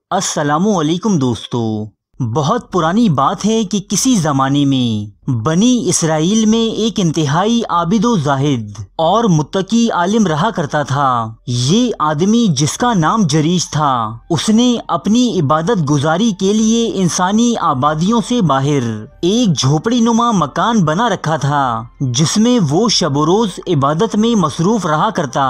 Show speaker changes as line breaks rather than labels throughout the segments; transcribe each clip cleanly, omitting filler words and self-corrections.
अस्सलामु अलैकुम दोस्तों। बहुत पुरानी बात है कि किसी ज़माने में बनी इसराइल में एक इंतहाई आबिदो जाहिद और मुत्तकी आलिम रहा करता था। ये आदमी जिसका नाम जरीश था, उसने अपनी इबादत गुजारी के लिए इंसानी आबादियों से बाहर एक झोपड़ी नुमा मकान बना रखा था, जिसमें वो शब रोज इबादत में मसरूफ रहा करता।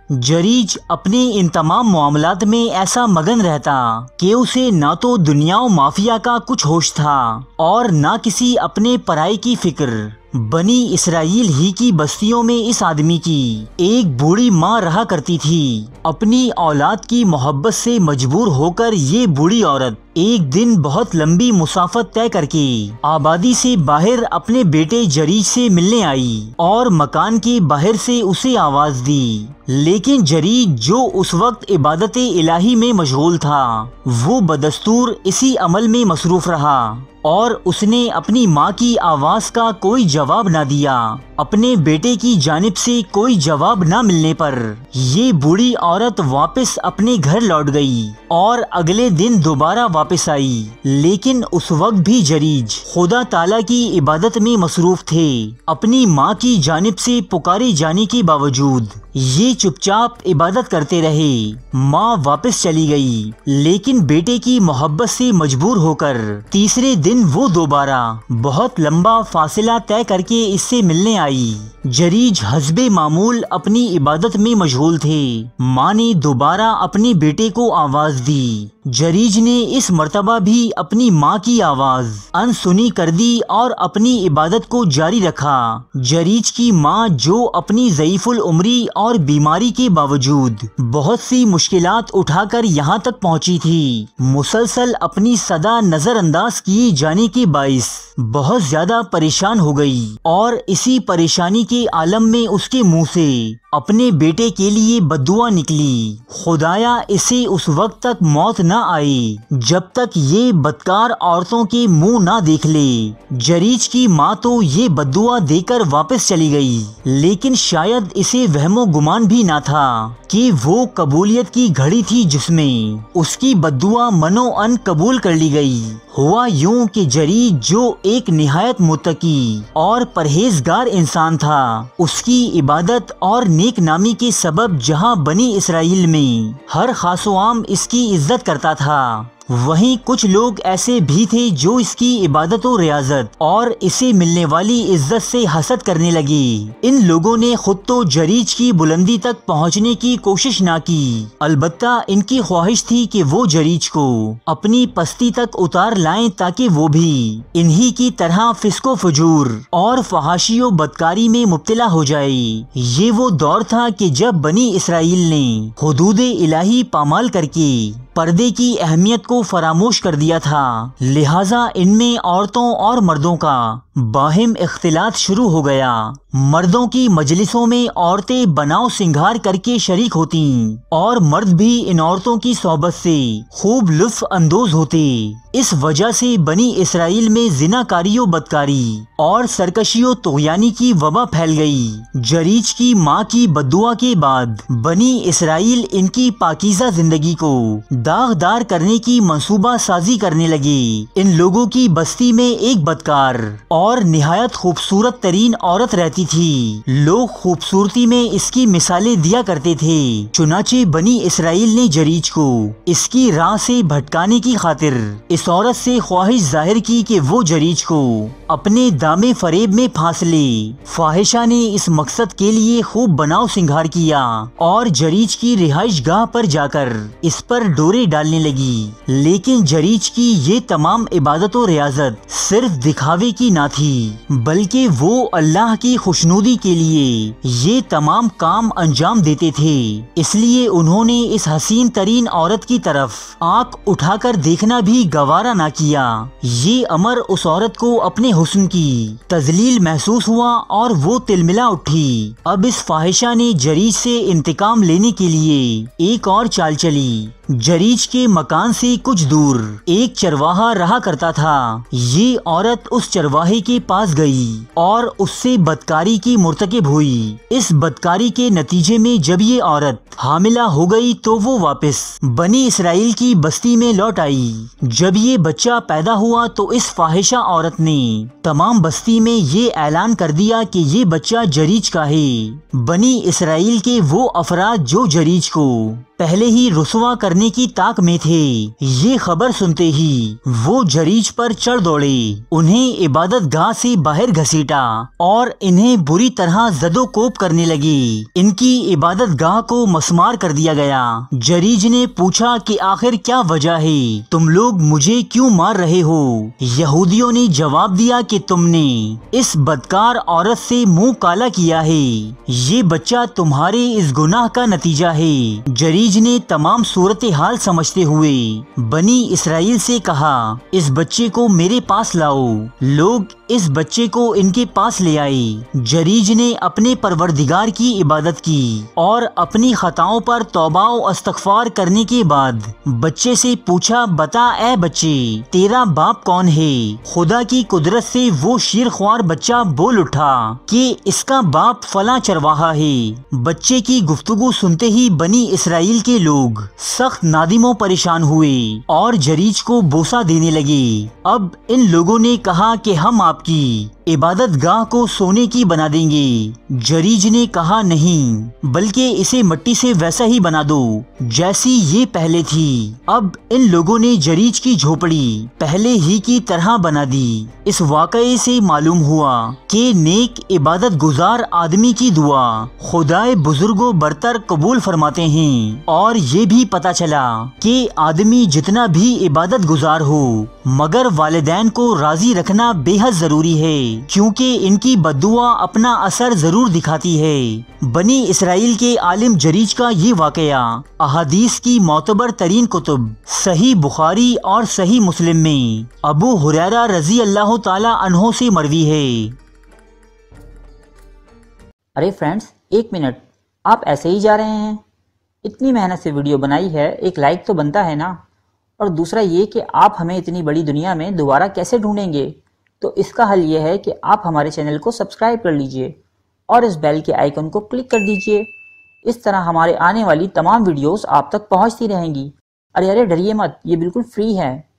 जरीज अपने इन तमाम मामलात में ऐसा मगन रहता कि उसे ना तो दुनिया व माफिया का कुछ होश था और ना किसी अपने पराये की फिक्र। बनी इसराइल ही की बस्तियों में इस आदमी की एक बूढ़ी माँ रहा करती थी। अपनी औलाद की मोहब्बत से मजबूर होकर ये बूढ़ी औरत एक दिन बहुत लंबी मुसाफत तय करके आबादी से बाहर अपने बेटे जरीज से मिलने आई और मकान के बाहर से उसे आवाज दी। लेकिन जरीज, जो उस वक्त इबादत इलाही में मशगूल था, वो बदस्तूर इसी अमल में मसरूफ रहा और उसने अपनी माँ की आवाज का कोई जवाब ना दिया। अपने बेटे की जानिब से कोई जवाब ना मिलने पर ये बूढ़ी औरत वापस अपने घर लौट गई और अगले दिन दोबारा वापस आई। लेकिन उस वक्त भी जरीज खुदा ताला की इबादत में मसरूफ थे। अपनी माँ की जानिब से पुकारे जाने के बावजूद ये चुपचाप इबादत करते रहे। माँ वापस चली गई, लेकिन बेटे की मोहब्बत से मजबूर होकर तीसरे दिन वो दोबारा बहुत लंबा फासला तय करके इससे मिलने आई। जरीज हस्बे मामूल अपनी इबादत में मशगूल थे। माँ ने दोबारा अपने बेटे को आवाज दी। जरीज ने इस मर्तबा भी अपनी माँ की आवाज अनसुनी कर दी और अपनी इबादत को जारी रखा। जरीज की माँ, जो अपनी ज़ईफुल उम्री और बीमारी के बावजूद बहुत सी मुश्किलात उठाकर यहाँ तक पहुँची थी, मुसलसल अपनी सदा नजरअंदाज किए जाने के बाइस बहुत ज्यादा परेशान हो गई और इसी परेशानी के आलम में उसके मुंह से अपने बेटे के लिए बद्दुआ निकली। खुदाया इसे उस वक्त तक मौत न आए जब तक ये बदकार औरतों के मुंह ना देख ले। जरीज की माँ तो ये बद्दुआ देकर वापस चली गई, लेकिन शायद इसे वहमो गुमान भी ना था कि वो कबूलियत की घड़ी थी जिसमें उसकी बद्दुआ मनो अन कबूल कर ली गई। हुआ यूं कि जरीज, जो एक निहायत मुत्तकी और परहेजगार इंसान था, उसकी इबादत और नेक नामी के सबब जहां बनी इसराइल में हर खासो आम इसकी इज्जत करता था, वहीं कुछ लोग ऐसे भी थे जो इसकी इबादत और रियाजत और इसे मिलने वाली इज्जत से हसद करने लगे। इन लोगों ने खुद तो जरीज की बुलंदी तक पहुंचने की कोशिश ना की, अलबत्ता इनकी ख्वाहिश थी कि वो जरीज को अपनी पस्ती तक उतार लाएं ताकि वो भी इन्हीं की तरह फिस्को फजूर और फहाशियो बदकारी में मुब्तला हो जाए। ये वो दौर था कि जब बनी इसराइल ने हुदूदे इलाही पामाल करके पर्दे की अहमियत को फरामोश कर दिया था, लिहाजा इनमें औरतों और मर्दों का बाहिम इख्तिलात शुरू हो गया। मर्दों की मजलिसों में औरतें बनाव सिंगार करके शरीक होती और मर्द भी इन औरतों की सोहबत से खूब लुत्फ अंदोज होते। इस वजह से बनी इसराइल में जिनाकारियों, बदकारी और सरकशियों तोयानी की वबा फैल गई। जरीज की माँ की बद्दुआ के बाद बनी इसराइल इनकी पाकीज़ा जिंदगी को दागदार करने की मंसूबा साजी करने लगे। इन लोगों की बस्ती में एक बदकार और निहायत खूबसूरत तरीन औरत रहती थी। लोग खूबसूरती में इसकी मिसालें दिया करते थे। चुनाचे बनी इसराइल ने जरीज को इसकी राह से भटकाने की खातिर इस औरत से ख्वाहिश जाहिर की कि वो जरीज को अपने दामे फरेब में फांस ले। फाहिशा ने इस मकसद के लिए खूब बनाव सिंगार किया और जरीज की रिहाइश गाह पर जाकर इस पर डोरे डालने लगी। लेकिन जरीज की ये तमाम इबादत और रियाजत सिर्फ दिखावे की ना थी, बल्कि वो अल्लाह की खुशनुदी के लिए ये तमाम काम अंजाम देते थे। इसलिए उन्होंने इस हसीन तरीन औरत की तरफ आंख उठाकर देखना भी गवारा ना किया। ये अमर उस औरत को अपने हुस्न की तजलील महसूस हुआ और वो तिलमिला उठी। अब इस फाहिशा ने जरीज से इंतकाम लेने के लिए एक और चाल चली। जरीज के मकान से कुछ दूर एक चरवाहा रहा करता था। ये औरत उस चरवाहे के पास गई और उससे बदकारी की मुर्तकिब हुई। इस बदकारी के नतीजे में जब ये औरत हामिला हो गई तो वो वापस बनी इसराइल की बस्ती में लौट आई। जब ये बच्चा पैदा हुआ तो इस फाहिशा औरत ने तमाम बस्ती में ये ऐलान कर दिया कि ये बच्चा जरीज का है। बनी इसराइल के वो अफराद जो जरीज को पहले ही रुसवा करने की ताक में थे, ये खबर सुनते ही वो जरीज पर चढ़ दौड़े, उन्हें इबादत गाह से बाहर घसीटा और इन्हें बुरी तरह जदोकोप करने लगे। इनकी इबादत गाह को मसमार कर दिया गया। जरीज ने पूछा कि आखिर क्या वजह है, तुम लोग मुझे क्यों मार रहे हो? यहूदियों ने जवाब दिया कि तुमने इस बदकार औरत से मुंह काला किया है, ये बच्चा तुम्हारे इस गुनाह का नतीजा है। जरीज ने तमाम सूरत हाल समझते हुए बनी इसराइल से कहा, इस बच्चे को मेरे पास लाओ। लोग इस बच्चे को इनके पास ले आए। जरीज ने अपने परवरदिगार की इबादत की और अपनी खताओं पर तौबा व इस्तगफार करने के बाद बच्चे से पूछा, बता ए बच्चे, तेरा बाप कौन है? खुदा की कुदरत से वो शीरख्वार बच्चा बोल उठा कि इसका बाप फला चरवाहा है। बच्चे की गुफ्तगू सुनते ही बनी इसराइल के लोग सख्त नादिमो परेशान हुए और जरीज को बोसा देने लगे। अब इन लोगों ने कहा कि हम आपकी इबादत गाह को सोने की बना देंगे। जरीज ने कहा, नहीं, बल्कि इसे मिट्टी से वैसा ही बना दो जैसी ये पहले थी। अब इन लोगों ने जरीज की झोपड़ी पहले ही की तरह बना दी। इस वाकये से मालूम हुआ कि नेक इबादत गुजार आदमी की दुआ खुदाए बुजुर्गो बरतर कबूल फरमाते हैं। और ये भी पता चला कि आदमी जितना भी इबादत गुजार हो मगर वालिदैन को राजी रखना बेहद जरूरी है, क्योंकि इनकी बद्दुआ अपना असर जरूर दिखाती है। बनी इसराइल के आलिम जरीज का ये वाकया अहादीस की मोतबर तरीन कुतुब सही बुखारी और सही मुस्लिम में अबू हुरैरा रजी अल्लाह ताला अन्हो से मरवी है।
अरे फ्रेंड्स, एक मिनट, आप ऐसे ही जा रहे हैं? इतनी मेहनत से वीडियो बनाई है, एक लाइक तो बनता है ना। और दूसरा ये कि आप हमें इतनी बड़ी दुनिया में दोबारा कैसे ढूंढेंगे? तो इसका हल ये है कि आप हमारे चैनल को सब्सक्राइब कर लीजिए और इस बेल के आइकन को क्लिक कर दीजिए। इस तरह हमारे आने वाली तमाम वीडियोस आप तक पहुंचती रहेंगी। अरे डरिए मत, ये बिल्कुल फ्री है।